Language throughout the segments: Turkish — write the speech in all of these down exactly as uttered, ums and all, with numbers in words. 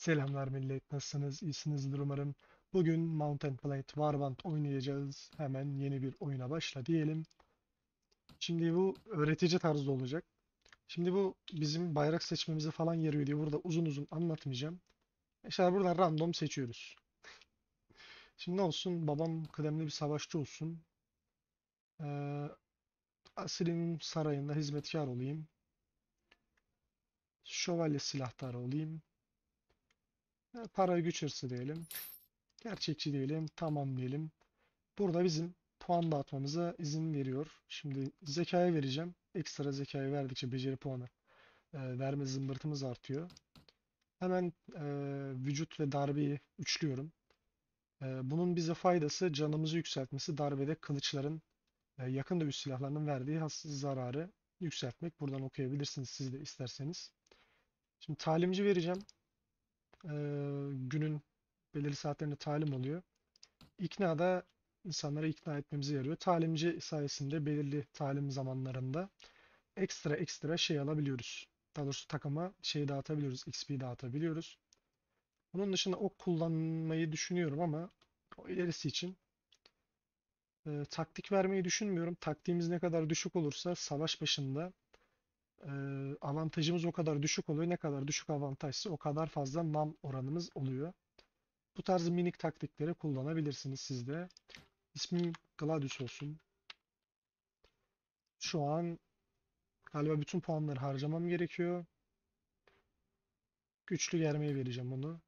Selamlar millet, nasılsınız? İyisinizdir umarım. Bugün Mount and Blade Warband oynayacağız. Hemen yeni bir oyuna başla diyelim. Şimdi bu öğretici tarzda olacak. Şimdi bu bizim bayrak seçmemize falan yarıyor diye burada uzun uzun anlatmayacağım. İşte buradan random seçiyoruz. Şimdi ne olsun? Babam kıdemli bir savaşçı olsun. Ee, Asil'in sarayında hizmetkar olayım. Şövalye silahtarı olayım. Ee, Para güç hırsı diyelim. Gerçekçi diyelim. Tamam diyelim. Burada bizim puan dağıtmamıza izin veriyor. Şimdi zekaya vereceğim. Ekstra zekayı verdikçe beceri puanı e, verme zımbırtımız artıyor. Hemen e, vücut ve darbeyi üçlüyorum. E, bunun bize faydası canımızı yükseltmesi, darbede kılıçların, e, yakın dövüş silahlarının verdiği has zararı yükseltmek. Buradan okuyabilirsiniz siz de isterseniz. Şimdi talimci vereceğim. E, Günün belirli saatlerinde talim oluyor. İkna da insanları ikna etmemize yarıyor. Talimci sayesinde belirli talim zamanlarında ekstra ekstra şey alabiliyoruz. Daha doğrusu takıma şey dağıtabiliyoruz, X P dağıtabiliyoruz. Bunun dışında ok kullanmayı düşünüyorum ama o ilerisi için e, taktik vermeyi düşünmüyorum. Taktiğimiz ne kadar düşük olursa savaş başında e, avantajımız o kadar düşük oluyor. Ne kadar düşük avantajsa o kadar fazla nam oranımız oluyor. Bu tarz minik taktikleri kullanabilirsiniz siz de. İsmim Gladius olsun. Şu an galiba bütün puanları harcamam gerekiyor. Güçlü germeye vereceğim onu.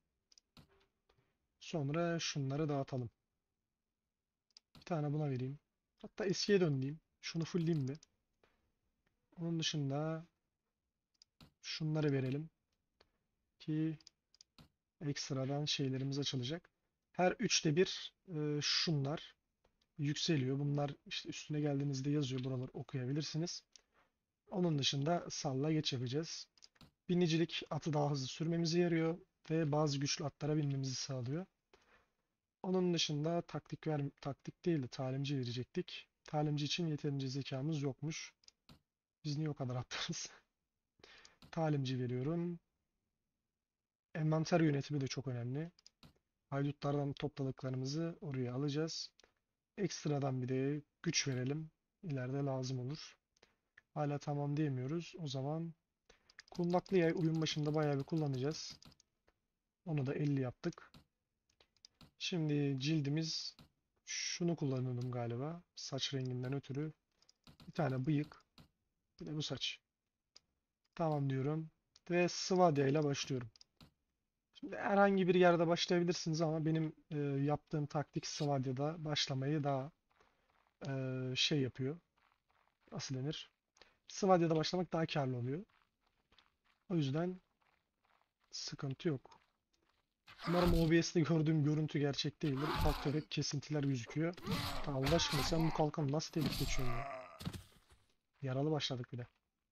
Sonra şunları dağıtalım. Bir tane buna vereyim. Hatta eskiye dön diyeyim. Şunu fullleyeyim bir. Onun dışında şunları verelim ki ekstradan şeylerimiz açılacak. Her üçte bir e, şunlar yükseliyor. Bunlar işte üstüne geldiğinizde yazıyor. Buraları okuyabilirsiniz. Onun dışında salla geç yapacağız. Binicilik atı daha hızlı sürmemizi yarıyor ve bazı güçlü atlara binmemizi sağlıyor. Onun dışında taktik ver taktik değil de talimci verecektik. Talimci için yeterince zekamız yokmuş. Biz niye o kadar aptalız? Talimci veriyorum. Envanter yönetimi de çok önemli. Haydutlardan topladıklarımızı oraya alacağız. Ekstradan bir de güç verelim. İleride lazım olur. Hala tamam diyemiyoruz. O zaman kundaklı yay oyun başında bayağı bir kullanacağız. Onu da elli yaptık. Şimdi cildimiz şunu kullanıyordum galiba. Saç renginden ötürü. Bir tane bıyık. Bir de bu saç. Tamam diyorum. Ve Svadia ile başlıyorum. Şimdi herhangi bir yerde başlayabilirsiniz ama benim e, yaptığım taktik Svadia'da başlamayı daha e, şey yapıyor. Nasıl denir? Svadia'da başlamak daha karlı oluyor. O yüzden sıkıntı yok. Umarım O B S'te gördüğüm görüntü gerçek değildir. Ufak tefek kesintiler gözüküyor. Ta Allah aşkına sen bu kalkanı nasıl delik geçiyorsun ya? Yaralı başladık bir de.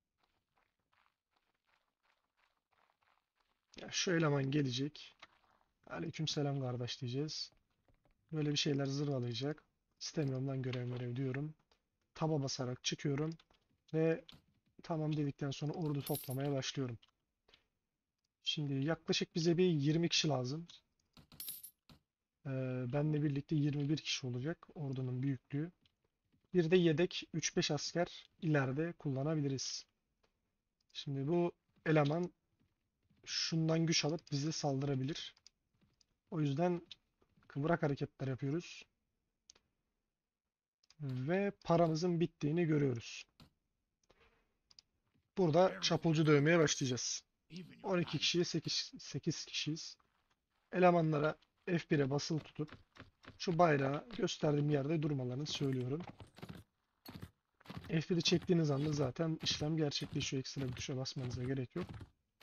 Ya şu eleman gelecek. Aleykümselam kardeş diyeceğiz. Böyle bir şeyler zırvalayacak. İstemiyorum lan görev görev diyorum. Taba basarak çıkıyorum. Ve tamam dedikten sonra ordu toplamaya başlıyorum. Şimdi yaklaşık bize bir yirmi kişi lazım. Ee, benle birlikte yirmi bir kişi olacak ordunun büyüklüğü. Bir de yedek üç beş asker ileride kullanabiliriz. Şimdi bu eleman şundan güç alıp bize saldırabilir. O yüzden kıvrak hareketler yapıyoruz. Ve paramızın bittiğini görüyoruz. Burada çapulcu dövmeye başlayacağız. on iki kişiye sekiz, sekiz kişiyiz. Elemanlara F bir'e basılı tutup şu bayrağı gösterdiğim yerde durmalarını söylüyorum. F bir'i çektiğiniz anda zaten işlem gerçekleşiyor. Ekstra bir tuşa basmanıza gerek yok.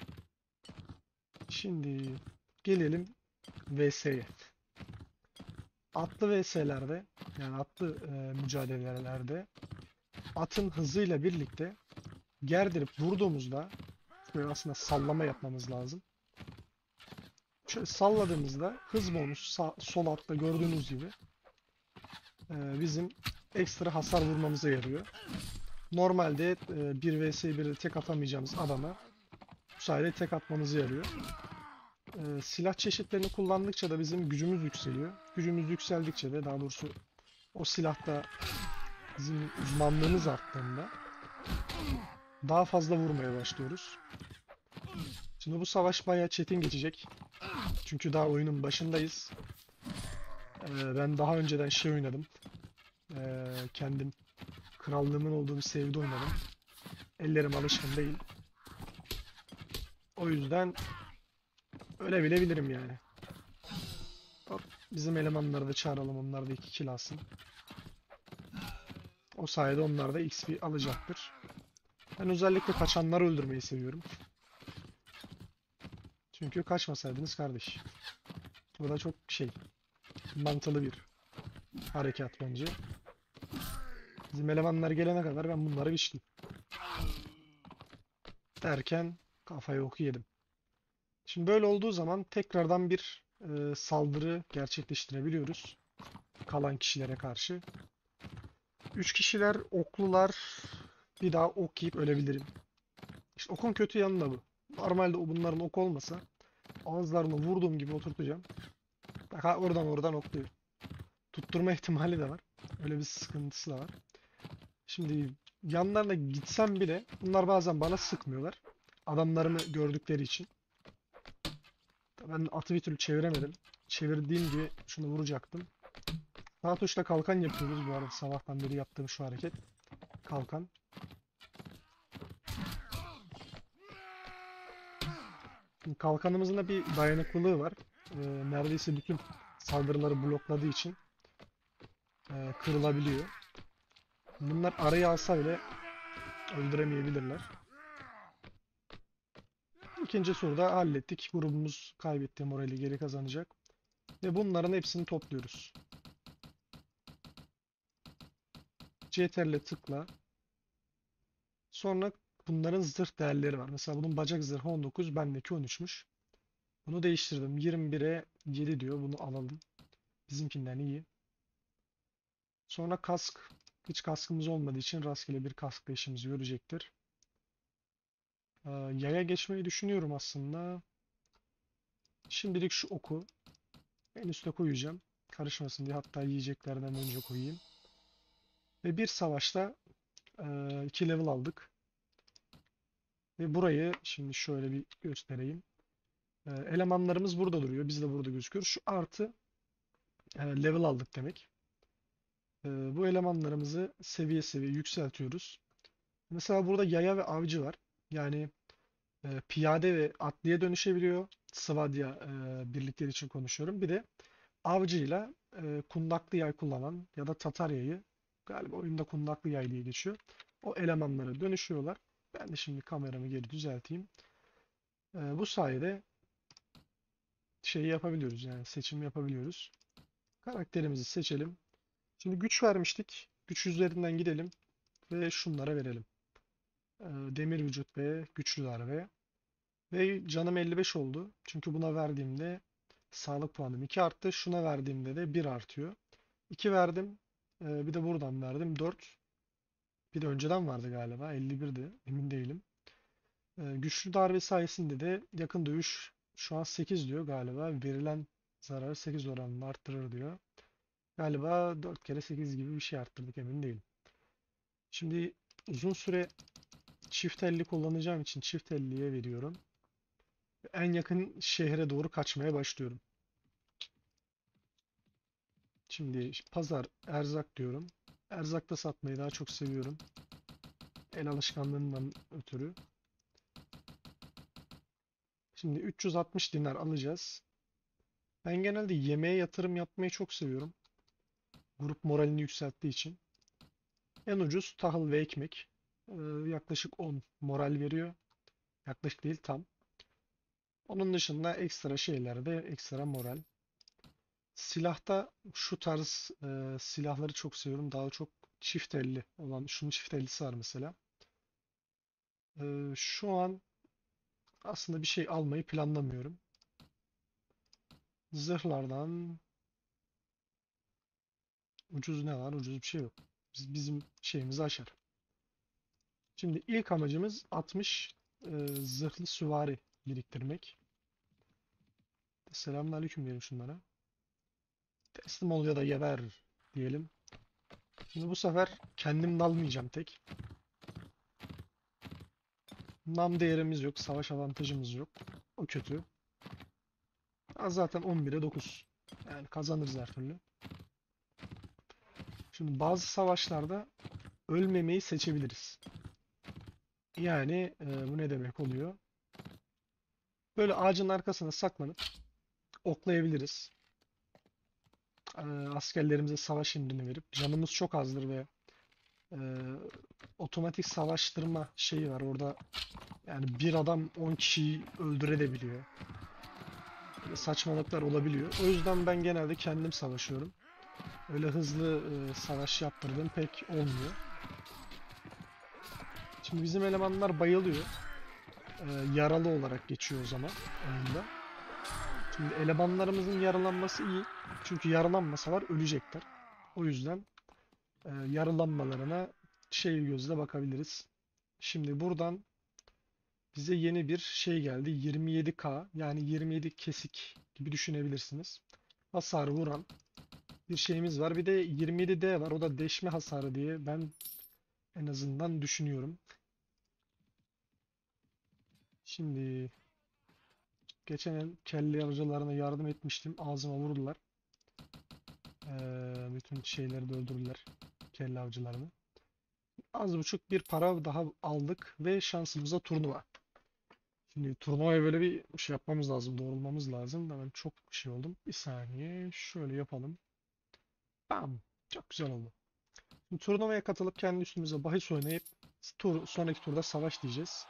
Şimdi gelelim V S'ye. Atlı V S'lerde yani atlı e, mücadelelerde atın hızıyla birlikte gerdirip vurduğumuzda böyle aslında sallama yapmamız lazım. Şöyle salladığımızda hız bonus sağ, sol altta gördüğünüz gibi e, bizim ekstra hasar vurmamıza yarıyor. Normalde e, bir vs bir'de tek atamayacağımız adama bu sayede tek atmamızı yarıyor. E, Ee, silah çeşitlerini kullandıkça da bizim gücümüz yükseliyor. Gücümüz yükseldikçe de, daha doğrusu o silahta bizim uzmanlığımız arttığında daha fazla vurmaya başlıyoruz. Şimdi bu savaş bayağı çetin geçecek. Çünkü daha oyunun başındayız. Ee, ben daha önceden şey oynadım. Ee, kendim krallığımın olduğu bir sevdi oynadım. Ellerim alışkın değil. O yüzden öyle bilebilirim yani. Hop, bizim elemanları da çağıralım. Onlar da iki kill alsın. O sayede onlar da X P alacaktır. Ben özellikle kaçanları öldürmeyi seviyorum. Çünkü kaçmasaydınız kardeş. Bu da çok şey, mantılı bir harekat bence. Bizim elemanlar gelene kadar ben bunları biçtim. Derken kafayı oku yedim. Şimdi böyle olduğu zaman tekrardan bir e, saldırı gerçekleştirebiliyoruz. Kalan kişilere karşı. Üç kişiler oklular, bir daha ok yiyip ölebilirim. İşte okun kötü yanı da bu. Normalde o bunların ok olmasa ağızlarını vurduğum gibi oturtacağım. Bak ha, oradan oradan okluyor. Tutturma ihtimali de var. Öyle bir sıkıntısı da var. Şimdi yanlarına gitsem bile bunlar bazen bana sıkmıyorlar. Adamlarımı gördükleri için. Ben atı bir türlü çeviremedim. Çevirdiğim gibi şunu vuracaktım. Sağ tuşla kalkan yapıyoruz bu arada, sabahtan beri yaptığım şu hareket. Kalkan. Şimdi kalkanımızın da bir dayanıklılığı var. Ee, neredeyse bütün saldırıları blokladığı için e, kırılabiliyor. Bunlar arayı alsa bile öldüremeyebilirler. İkinci turda hallettik. Grubumuz kaybetti morali, geri kazanacak. Ve bunların hepsini topluyoruz. C T R L tıkla. Sonra bunların zırh değerleri var. Mesela bunun bacak zırhı on dokuz, bendeki on üçmüş. Bunu değiştirdim. yirmi bire yedi diyor. Bunu alalım. Bizimkinden iyi. Sonra kask. Hiç kaskımız olmadığı için rastgele bir kaskla işimizi görecektir. Ee, yaya geçmeyi düşünüyorum aslında. Şimdilik şu oku en üste koyacağım. Karışmasın diye, hatta yiyeceklerden önce koyayım. Ve bir savaşta e, iki level aldık. Ve burayı şimdi şöyle bir göstereyim. E, elemanlarımız burada duruyor. Biz de burada gözüküyoruz. Şu artı e, level aldık demek. E, bu elemanlarımızı seviye seviye yükseltiyoruz. Mesela burada yaya ve avcı var. Yani e, piyade ve atlıya dönüşebiliyor. Svadya e, birlikleri için konuşuyorum. Bir de avcıyla e, kundaklı yay kullanan ya da Tatar yayı, galiba oyunda kundaklı yay diye geçiyor. O elemanlara dönüşüyorlar. Ben de şimdi kameramı geri düzelteyim. E, bu sayede şeyi yapabiliyoruz, yani seçim yapabiliyoruz. Karakterimizi seçelim. Şimdi güç vermiştik. Güç üzerinden gidelim ve şunlara verelim. E, demir vücut ve güçlü darbe. Ve canım elli beş oldu. Çünkü buna verdiğimde sağlık puanım iki arttı. Şuna verdiğimde de bir artıyor. iki verdim. Ee, bir de buradan verdim. dört. Bir de önceden vardı galiba. elli birdi. Emin değilim. Ee, güçlü darbe sayesinde de yakın dövüş şu an sekiz diyor galiba. Verilen zararı sekiz oranında arttırır diyor. Galiba dört kere sekiz gibi bir şey arttırdık, emin değilim. Şimdi uzun süre çift elli kullanacağım için çift elliye veriyorum. En yakın şehre doğru kaçmaya başlıyorum. Şimdi pazar, erzak diyorum. Erzakta satmayı daha çok seviyorum. El alışkanlığından ötürü. Şimdi üç yüz altmış dinar alacağız. Ben genelde yemeğe yatırım yapmayı çok seviyorum. Grup moralini yükselttiği için. En ucuz tahıl ve ekmek. Ee, yaklaşık on moral veriyor. Yaklaşık değil, tam. Onun dışında ekstra şeylerde ekstra moral. Silahta şu tarz e, silahları çok seviyorum. Daha çok çift elli olan, şunun çift ellisi var mesela. Ee, şu an aslında bir şey almayı planlamıyorum. Zırhlardan ucuz ne var? Ucuz bir şey yok. Biz, bizim şeyimizi aşar. Şimdi ilk amacımız altmış e, zırhlı süvari biriktirmek. Selamünaleyküm diyelim şunlara. Teslim ol ya da geber diyelim. Şimdi bu sefer kendim dalmayacağım tek. Nam değerimiz yok. Savaş avantajımız yok. O kötü. Ha, zaten on bire dokuz. Yani kazanırız her türlü. Şimdi bazı savaşlarda ölmemeyi seçebiliriz. Yani e, bu ne demek oluyor? Böyle ağacın arkasına saklanıp oklayabiliriz. E, askerlerimize savaş emrini verip canımız çok azdır ve e, otomatik savaştırma şeyi var orada. Yani bir adam on kişiyi öldürebiliyor. Böyle saçmalıklar olabiliyor. O yüzden ben genelde kendim savaşıyorum. Öyle hızlı e, savaş yaptırdığım pek olmuyor. Şimdi bizim elemanlar bayılıyor. E, yaralı olarak geçiyor o zaman oyunda. Şimdi elemanlarımızın yaralanması iyi. Çünkü yaralanmasalar ölecekler. O yüzden e, yaralanmalarına şey gözle bakabiliriz. Şimdi buradan bize yeni bir şey geldi. yirmi yedi K yani yirmi yedi kesik gibi düşünebilirsiniz. Hasar vuran bir şeyimiz var. Bir de yirmi yedi D var. O da deşme hasarı diye ben en azından düşünüyorum. Şimdi geçen el kelle avcılarına yardım etmiştim. Ağzıma vurdular. Ee, bütün şeyleri de öldürdüler. Kelle avcılarını. Az buçuk bir para daha aldık ve şansımıza turnuva. Şimdi turnuvaya böyle bir şey yapmamız lazım. Doğrulmamız lazım. Ben çok şey oldum. Bir saniye. Şöyle yapalım. Bam. Çok güzel oldu. Şimdi turnuvaya katılıp kendi üstümüze bahis oynayıp tur, sonraki turda savaş diyeceğiz.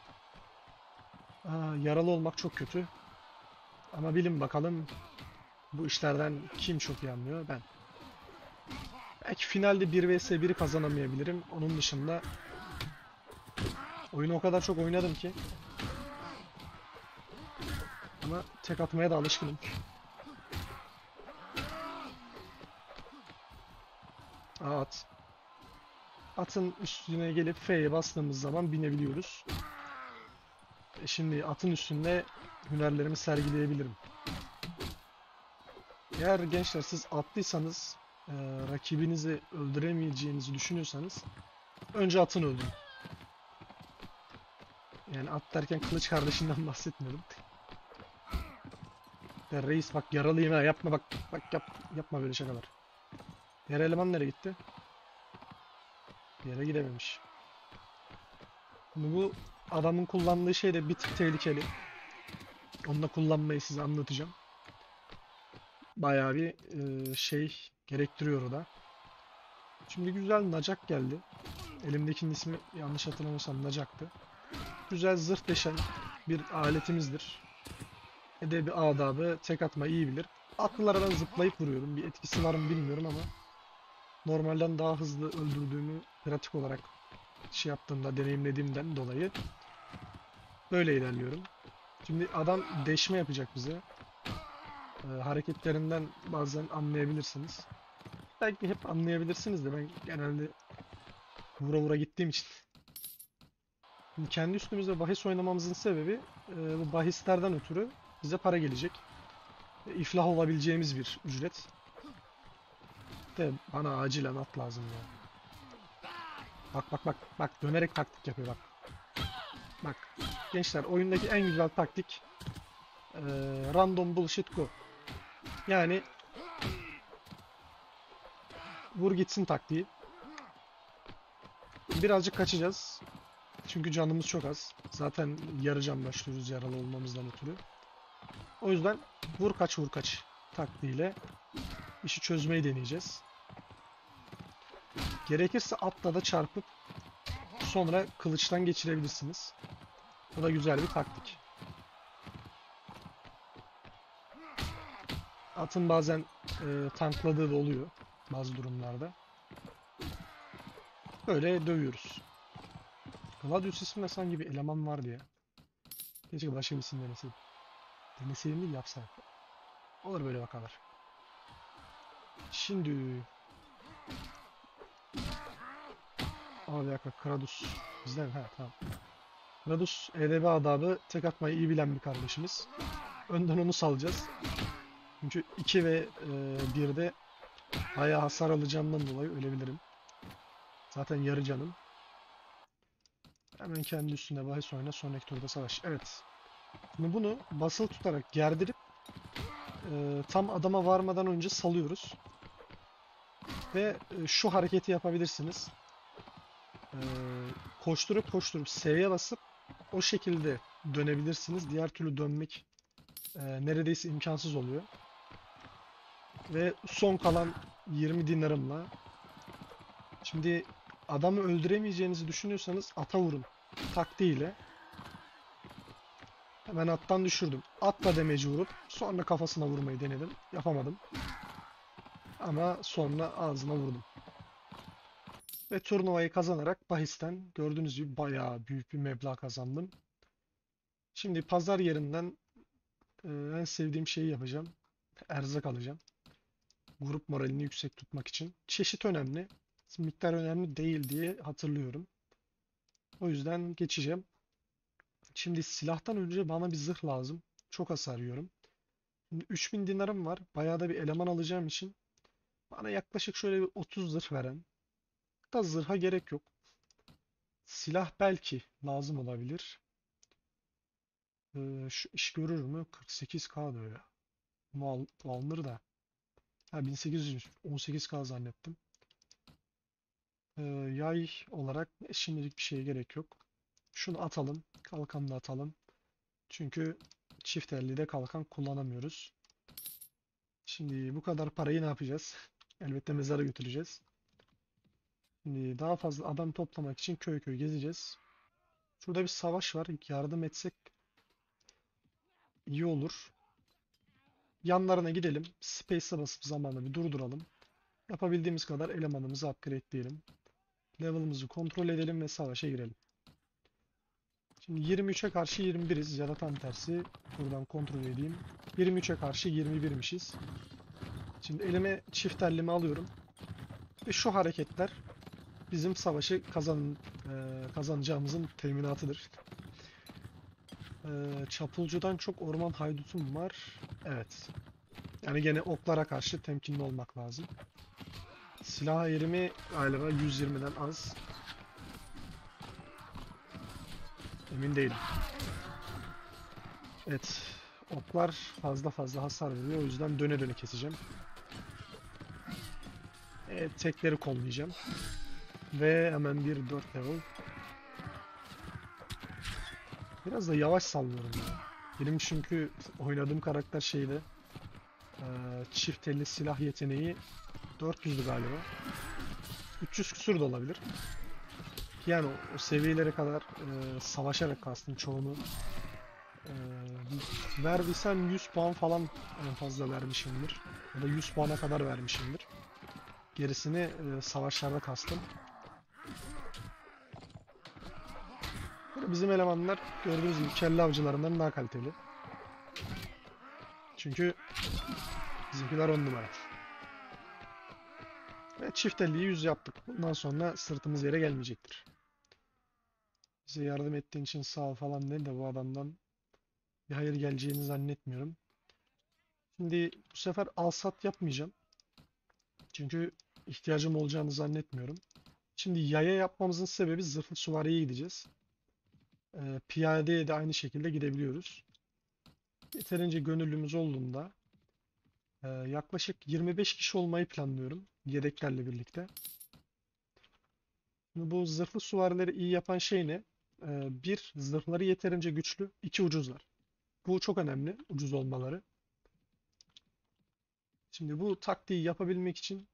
Aa, yaralı olmak çok kötü. Ama bilin bakalım bu işlerden kim çok iyi anlıyor? Ben. Belki finalde bir vs biri kazanamayabilirim. Onun dışında oyunu o kadar çok oynadım ki. Ama tek atmaya da alışkınım. Aa, at. Atın üstüne gelip F'ye bastığımız zaman binebiliyoruz. E şimdi atın üstünde hünerlerimi sergileyebilirim. Eğer gençler siz atlıysanız e, rakibinizi öldüremeyeceğinizi düşünüyorsanız önce atını öldürün. Yani at derken kılıç kardeşinden bahsetmiyorum. Ya reis bak yaralıyım ha yapma bak bak yap, yapma böyle şakalar. Diğer eleman nereye gitti? Bir yere gidememiş. Şimdi bu adamın kullandığı şey de bir tık tehlikeli. Onu da kullanmayı size anlatacağım. Bayağı bir e, şey gerektiriyor o da. Şimdi güzel nacak geldi. Elimdekinin ismi yanlış hatırlamıyorsam nacaktı. Güzel zırh deşen bir aletimizdir. Edebi adabı tek atma iyi bilir. Atlılara ben zıplayıp vuruyorum. Bir etkisi var mı bilmiyorum ama normalden daha hızlı öldürdüğümü pratik olarak şey yaptığımda deneyimlediğimden dolayı böyle ilerliyorum. Şimdi adam deşme yapacak bize. Ee, hareketlerinden bazen anlayabilirsiniz. Belki hep anlayabilirsiniz de ben genelde vura vura gittiğim için. Şimdi kendi üstümüzde bahis oynamamızın sebebi e, bu bahislerden ötürü bize para gelecek. E, iflah olabileceğimiz bir ücret. De bana acilen at lazım ya. Bak bak bak bak dönerek taktik yapıyor bak. Bak gençler oyundaki en güzel taktik e, random bullshit go. Yani vur gitsin taktiği. Birazcık kaçacağız. Çünkü canımız çok az. Zaten yarı can başlıyoruz yaralı olmamızdan ötürü. O yüzden vur kaç vur kaç taktiğiyle işi çözmeyi deneyeceğiz. Gerekirse atla da çarpıp sonra kılıçtan geçirebilirsiniz. Bu da güzel bir taktik. Atın bazen e, tankladığı da oluyor bazı durumlarda. Böyle dövüyoruz. Gladius isminde sanki bir eleman vardı ya. Keşke başka bir isim deneseydim. Deneseydim değil yapsaydım. Olur böyle vakalar. Şimdi... Aa bir dakika Kradus. Bizden ha tamam. Kradus E D B adabı tek atmayı iyi bilen bir kardeşimiz. Önden onu salacağız. Çünkü iki ve birde bayağı hasar alacağımdan dolayı ölebilirim. Zaten yarı canım. Hemen kendi üstünde bahis oyna. Sonraki turda savaş. Evet. Şimdi bunu basılı tutarak gerdirip e, tam adama varmadan önce salıyoruz. Ve e, şu hareketi yapabilirsiniz. E, koşturup koşturup S'ye basıp o şekilde dönebilirsiniz. Diğer türlü dönmek e, neredeyse imkansız oluyor. Ve son kalan yirmi dinarımla şimdi adamı öldüremeyeceğinizi düşünüyorsanız ata vurun taktiğiyle. Hemen attan düşürdüm. Atla demeci vurup sonra kafasına vurmayı denedim. Yapamadım. Ama sonra ağzına vurdum. Ve turnuvayı kazanarak bahisten gördüğünüz gibi bayağı büyük bir meblağ kazandım. Şimdi pazar yerinden e, en sevdiğim şeyi yapacağım. Erzak alacağım. Grup moralini yüksek tutmak için. Çeşit önemli. Miktar önemli değil diye hatırlıyorum. O yüzden geçeceğim. Şimdi silahtan önce bana bir zırh lazım. Çok hasar yiyorum. Şimdi üç bin dinarım var. Bayağı da bir eleman alacağım için bana yaklaşık şöyle bir otuz zırh veren. Da zırha gerek yok. Silah belki lazım olabilir. Ee, şu iş görür mü? kırk sekiz K diyor ya. Bunu al, bu alınır da. Ha bin sekiz yüz, on sekiz K zannettim. Ee, yay olarak şimdilik bir şeye gerek yok. Şunu atalım. Kalkanı da atalım. Çünkü çift elli de kalkan kullanamıyoruz. Şimdi bu kadar parayı ne yapacağız? Elbette mezara götüreceğiz. Şimdi daha fazla adam toplamak için köy köy gezeceğiz. Şurada bir savaş var. Yardım etsek iyi olur. Yanlarına gidelim. Space'e basıp zamanla bir durduralım. Yapabildiğimiz kadar elemanımızı upgrade'leyelim. Level'ımızı kontrol edelim ve savaşa girelim. Şimdi yirmi üçe karşı yirmi biriz ya da tam tersi. Buradan kontrol edeyim. yirmi üçe karşı yirmi birmişiz. Şimdi elime çift ellimi alıyorum. Ve şu hareketler bizim savaşı kazan, e, kazanacağımızın teminatıdır. E, çapulcudan çok orman haydutum var. Evet. Yani gene oklara karşı temkinli olmak lazım. Silah eğrimi galiba yüz yirmiden az. Emin değilim. Evet. Oklar fazla fazla hasar veriyor. O yüzden döne döne keseceğim. Evet, tekleri kollayacağım. Ve hemen bir dört level. Biraz da yavaş sallıyorum ya. Benim çünkü oynadığım karakter şeyde eee, çift elli silah yeteneği dört yüzdü galiba. üç yüz küsur da olabilir. Yani o, o seviyelere kadar eee, savaşarak kastım çoğunu. Eee verdiysem yüz puan falan en fazla vermişimdir. Ya da yüz puana kadar vermişimdir. Gerisini eee, savaşlarda kastım. Böyle bizim elemanlar gördüğünüz gibi kelle avcılarından daha kaliteli. Çünkü bizimkiler on numara. Ve çift elliyi yüz yaptık. Bundan sonra sırtımız yere gelmeyecektir. Bize yardım ettiğin için sağ ol falan dedi de bu adamdan bir hayır geleceğini zannetmiyorum. Şimdi bu sefer alsat yapmayacağım. Çünkü ihtiyacım olacağını zannetmiyorum. Şimdi yaya yapmamızın sebebi zırhlı süvariye gideceğiz. Ee, piyadeye de aynı şekilde gidebiliyoruz. Yeterince gönüllümüz olduğunda e, yaklaşık yirmi beş kişi olmayı planlıyorum. Yedeklerle birlikte. Şimdi bu zırhlı süvarileri iyi yapan şey ne? Ee, bir, zırhları yeterince güçlü. İki, ucuzlar. Bu çok önemli, ucuz olmaları. Şimdi bu taktiği yapabilmek için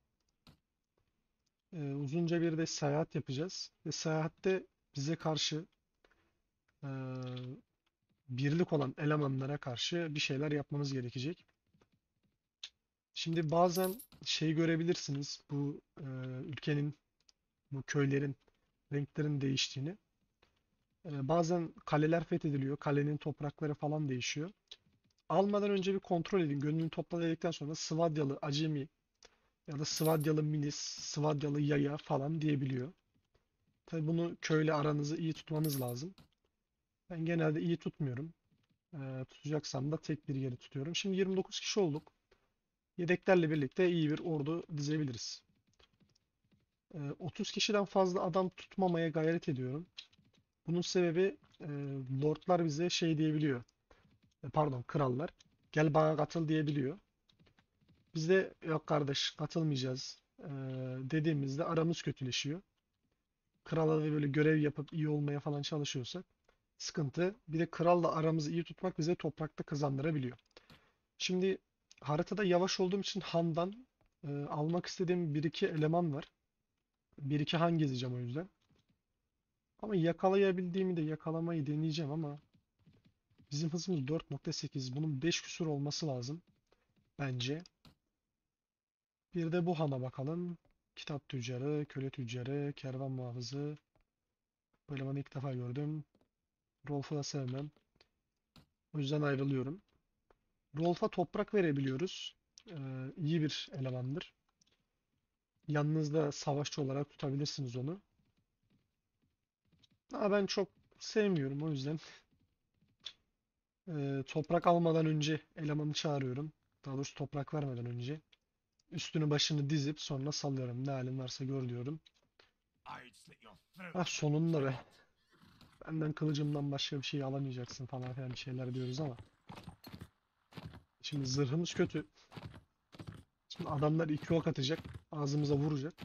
e, uzunca bir de seyahat yapacağız. Ve seyahatte bize karşı e, birlik olan elemanlara karşı bir şeyler yapmamız gerekecek. Şimdi bazen şey görebilirsiniz, bu e, ülkenin, bu köylerin renklerin değiştiğini. E, bazen kaleler fethediliyor, kalenin toprakları falan değişiyor. Almadan önce bir kontrol edin. Gönlünü topla dedikten sonra Svadyalı acemi ya da Svadyalı milis, Svadyalı yaya falan diyebiliyor. Tabii bunu köyle aranızı iyi tutmanız lazım. Ben genelde iyi tutmuyorum. Ee, tutacaksam da tek bir yeri tutuyorum. Şimdi yirmi dokuz kişi olduk. Yedeklerle birlikte iyi bir ordu dizebiliriz. Ee, otuz kişiden fazla adam tutmamaya gayret ediyorum. Bunun sebebi e, lordlar bize şey diyebiliyor. E, pardon, krallar. Gel bana katıl diyebiliyor. Biz de yok kardeş katılmayacağız e, dediğimizde aramız kötüleşiyor. Krala da böyle görev yapıp iyi olmaya falan çalışıyorsak sıkıntı. Bir de kralla aramızı iyi tutmak bize toprakta kazandırabiliyor. Şimdi haritada yavaş olduğum için Han'dan e, almak istediğim bir iki eleman var. Bir iki Han gezeceğim o yüzden. Ama yakalayabildiğimi de yakalamayı deneyeceğim ama bizim hızımız dört nokta sekiz. Bunun beş küsur olması lazım bence. Bir de bu Han'a bakalım. Kitap tüccarı, köle tüccarı, kervan muhafızı. Böyle ben ilk defa gördüm. Rolf'u da sevmem. O yüzden ayrılıyorum. Rolf'a toprak verebiliyoruz. Ee, iyi bir elemandır. Yanınızda savaşçı olarak tutabilirsiniz onu. Ama ben çok sevmiyorum o yüzden. Ee, toprak almadan önce elemanı çağırıyorum. Daha doğrusu toprak vermeden önce. Üstünü başını dizip sonra sallıyorum. Ne halin varsa gör diyorum. Ah sonunda be. Benden kılıcımdan başka bir şey alamayacaksın falan filan bir şeyler diyoruz ama. Şimdi zırhımız kötü. Şimdi adamlar iki ok atacak. Ağzımıza vuracak.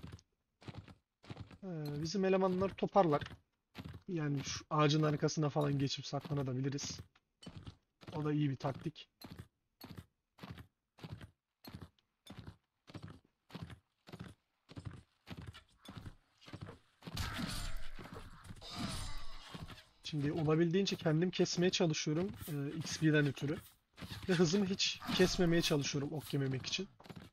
Ee, bizim elemanlar toparlar. Yani şu ağacın arkasına falan geçip saklanabiliriz. O da iyi bir taktik. Şimdi olabildiğince kendim kesmeye çalışıyorum e, X P'den ötürü. Ve hızımı hiç kesmemeye çalışıyorum ok yememek için.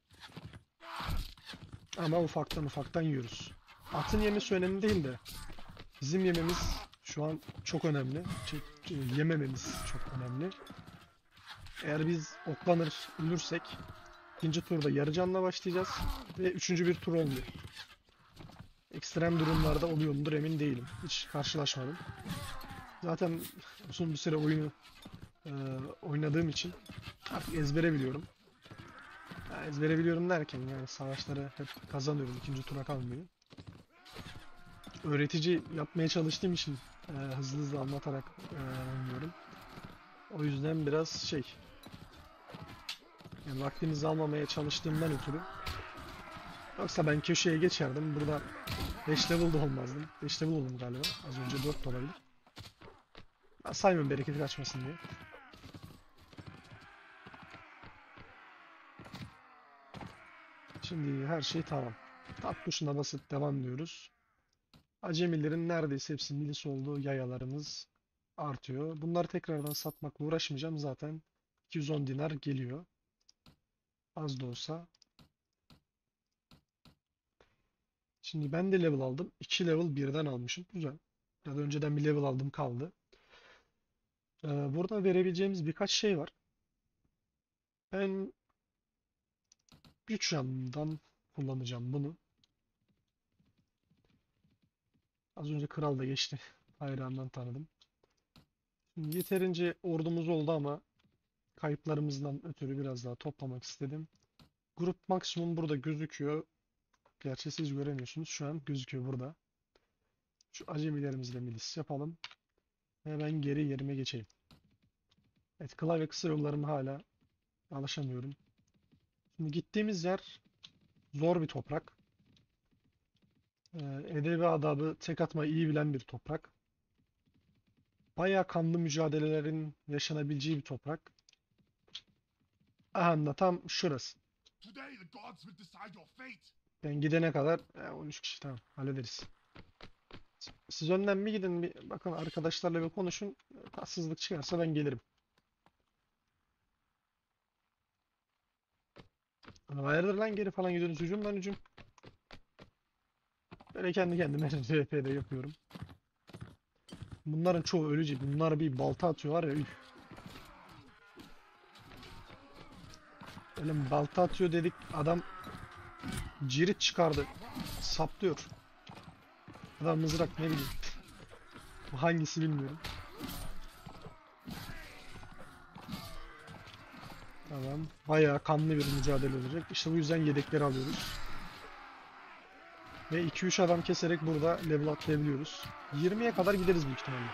Ama ufaktan ufaktan yiyoruz. Atın yemesi önemli değil de bizim yememiz şu an çok önemli. Ç- ç- Yemememiz çok önemli. Eğer biz oklanır ölürsek ikinci turda yarı canla başlayacağız ve üçüncü bir tur olmuyor. Ekstrem durumlarda oluyor mudur emin değilim. Hiç karşılaşmadım. Zaten uzun bir süre oyunu e, oynadığım için artık ezbere biliyorum. Ya ezbere biliyorum derken yani savaşları hep kazanıyorum. İkinci tura kalmıyor. Öğretici yapmaya çalıştığım için e, hızlı hızlı anlatarak e, oynuyorum. O yüzden biraz şey yani vaktinizi almamaya çalıştığımdan ötürü. Yoksa ben köşeye geçerdim. Burada beş level de olmazdım. beş level oldum galiba. Az önce dört de olabilir. Ben saymıyorum bereketi kaçmasın diye. Şimdi her şey tamam. Tab tuşuna basıp devam diyoruz. Acemilerin neredeyse hepsi milis olduğu yayalarımız artıyor. Bunları tekrardan satmakla uğraşmayacağım. Zaten iki yüz on dinar geliyor. Az da olsa. Şimdi ben de level aldım. iki level birden almışım. Güzel. Ya da önceden bir level aldım kaldı. Ee, burada verebileceğimiz birkaç şey var. Ben güç yanından kullanacağım bunu. Az önce kral da geçti. Bayrağından tanıdım. Şimdi yeterince ordumuz oldu ama kayıplarımızdan ötürü biraz daha toplamak istedim. Grup maksimum burada gözüküyor. Gerçi siz göremiyorsunuz. Şu an gözüküyor burada. Şu acemilerimizle milis yapalım. Ve ben geri yerime geçeyim. Evet, klavye kısa yollarıma hala alışamıyorum. Şimdi gittiğimiz yer zor bir toprak. Ee, edebi adabı tek atmayı iyi bilen bir toprak. Bayağı kanlı mücadelelerin yaşanabileceği bir toprak. Aha da tam şurası. Ben gidene kadar e, on üç kişi tamam hallederiz. Siz önden bir gidin bir bakın arkadaşlarla bir konuşun. Tatsızlık çıkarsa ben gelirim. Ama hayırdır lan geri falan gidiyorsunuz hücum lan hücum. Böyle kendi kendime R P'de yapıyorum. Bunların çoğu ölücü. Bunlar bir balta atıyorlar ya. Üf. Öyle balta atıyor dedik adam cirit çıkardı. Saplıyor. Adam mızrak ne bileyim. Bu hangisi bilmiyorum. Tamam. Bayağı kanlı bir mücadele olacak. İşte bu yüzden yedekleri alıyoruz. Ve iki üç adam keserek burada level atlayabiliyoruz. yirmiye kadar gideriz büyük ihtimalle.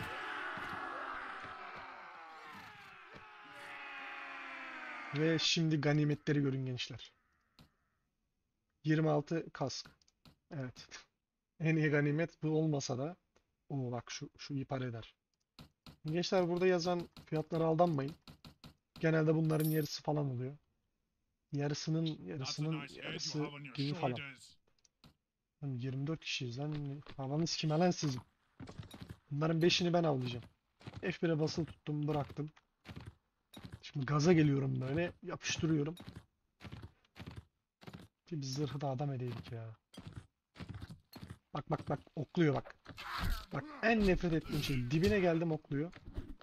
Ve şimdi ganimetleri görün gençler. yirmi altı kask. Evet. En iyi ganimet bu olmasa da. Oo bak şu, şu iyi para eder. Gençler burada yazan fiyatlara aldanmayın. Genelde bunların yarısı falan oluyor. Yarısının That's a yarısının nice head you yarısı have on your gibi falan. shoulders. Lan yirmi dört kişiyiz lan. Havanız kime lan sizin? Bunların beşini ben avlayacağım. F bir'e basılı tuttum, bıraktım. Şimdi gaza geliyorum böyle. Yapıştırıyorum. Bir biz zırhı da adam edeydik ya. Bak bak bak. Okluyor bak. Bak en nefret ettiğim şey. Dibine geldim okluyor.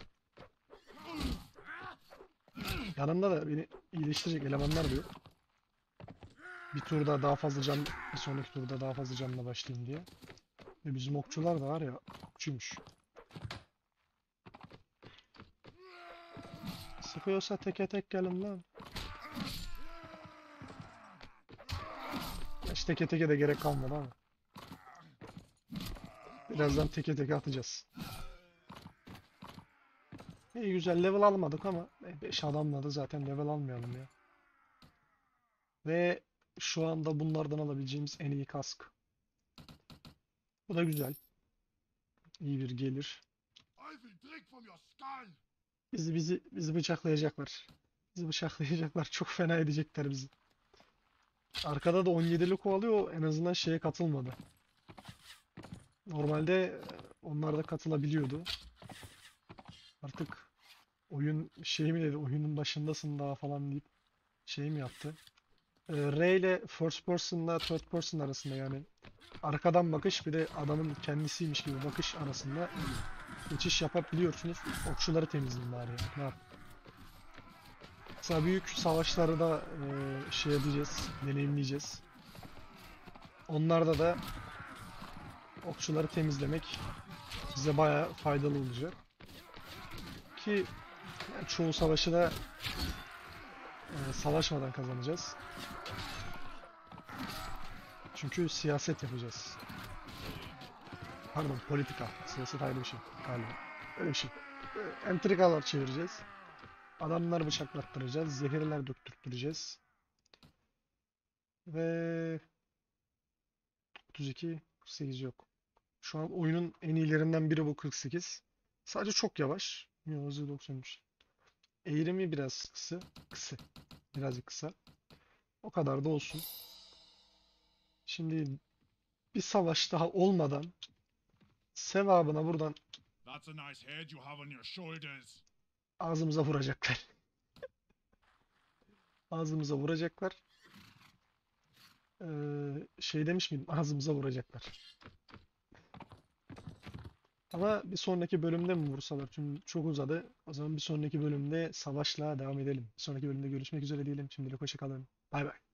Yanımda da beni iyileştirecek elemanlar da yok. Bir turda daha fazla can, bir sonraki turda daha fazla canla başlayayım diye. Ve bizim okçular da var ya, okçuymuş. Sıkıyorsa teke tek gelin lan. Hiç teke teke de gerek kalmadı ama. Birazdan teke teke atacağız. İyi güzel level almadık ama beş adamla da zaten level almayalım ya. Ve şu anda bunlardan alabileceğimiz en iyi kask. Bu da güzel. İyi bir gelir. I will drink from your skull. Bizi bizi bizi bıçaklayacaklar. Bizi bıçaklayacaklar. Çok fena edecekler bizi. Arkada da on yedili kovalıyor. En azından şeye katılmadı. Normalde e, onlar da katılabiliyordu. Artık oyun şey mi dedi? Oyunun başındasın daha falan deyip şey mi yaptı? Ee, R ile first person'la third person arasında yani arkadan bakış bir de adamın kendisiymiş gibi bakış arasında geçiş yapabiliyorsunuz. Okçuları temizleyin bari ya. Ne yap? Mesela büyük savaşları da e, şey edeceğiz, deneyimleyeceğiz. Onlarda da okçuları temizlemek bize bayağı faydalı olacak. Ki yani çoğu savaşı da e, savaşmadan kazanacağız. Çünkü siyaset yapacağız. Pardon, politika. Siyaset ayrı bir şey galiba. Öyle bir şey. E, Entrikalar çevireceğiz. Adamlar bıçaklattıracağız. Zehirler döktürteceğiz. Ve otuz iki, kırk sekiz yok. Şu an oyunun en iyilerinden biri bu kırk sekiz. Sadece çok yavaş. Yo, hızı doksan üç. Eğrimi biraz kısa. Kısa. Birazcık kısa. O kadar da olsun. Şimdi bir savaş daha olmadan sevabına buradan That's a nice head you have on your shoulders. ağzımıza vuracaklar. Ağzımıza vuracaklar. Ee, şey demiş miydim? Ağzımıza vuracaklar. Ama bir sonraki bölümde mi vursalar? Çünkü çok uzadı. O zaman bir sonraki bölümde savaşla devam edelim. Bir sonraki bölümde görüşmek üzere diyelim. Şimdilik hoşça kalın. Bay bay.